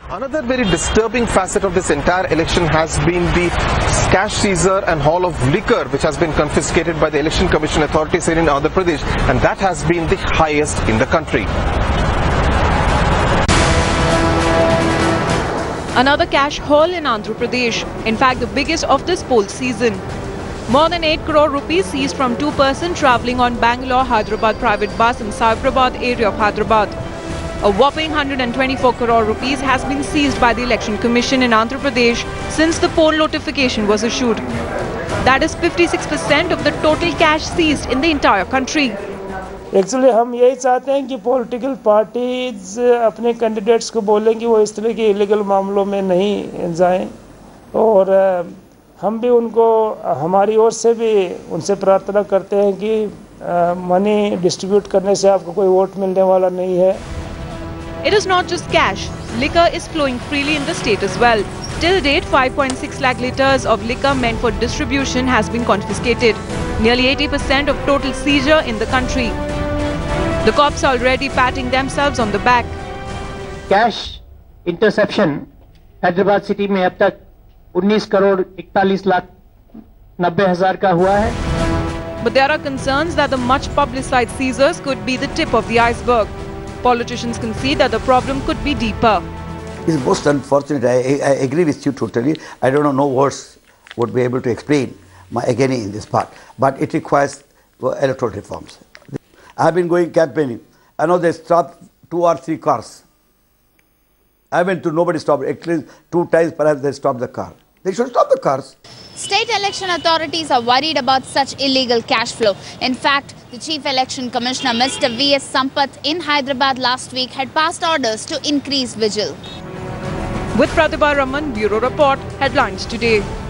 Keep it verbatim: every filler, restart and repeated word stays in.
Another very disturbing facet of this entire election has been the cash seizure and haul of liquor which has been confiscated by the Election Commission authorities here in Andhra Pradesh, and that has been the highest in the country. Another cash haul in Andhra Pradesh, in fact the biggest of this poll season. More than eight crore rupees seized from two persons travelling on Bangalore-Hyderabad private bus in Cyberabad area of Hyderabad. A whopping one hundred twenty-four crore rupees has been seized by the Election Commission in Andhra Pradesh since the poll notification was issued. That is fifty-six percent of the total cash seized in the entire country. Actually हम यही चाहते हैं कि political parties अपने candidates को बोलें कि वो इस तरह के इलीगल मामलों में नहीं जाएं, और हम भी उनको हमारी ओर से भी उनसे प्रार्थना करते हैं कि मनी डिस्ट्रीब्यूट करने से आपको कोई वोट मिलने वाला नहीं है. It is not just cash. Liquor is flowing freely in the state as well. Till date, five point six lakh litres of liquor meant for distribution has been confiscated. Nearly eighty percent of total seizure in the country. The cops are already patting themselves on the back. Cash interception Hyderabad city में अब तक उन्नीस करोड़ इकतालीस लाख नब्बे हजार का हुआ है. But there are concerns that the much publicized seizures could be the tip of the iceberg. Politicians concede that the problem could be deeper. It's most unfortunate. I, I agree with you totally. I don't know, no words would be able to explain my agony in this part. But it requires electoral reforms. I've been going campaigning. I know they stopped two or three cars. I went to, nobody stopped. At least two times perhaps they stopped the car. They should stop the cars. State election authorities are worried about such illegal cash flow. In fact, the Chief Election Commissioner, Mister V S Sampath, in Hyderabad last week had passed orders to increase vigil. With Pratibha Raman, Bureau Report, Headlines Today.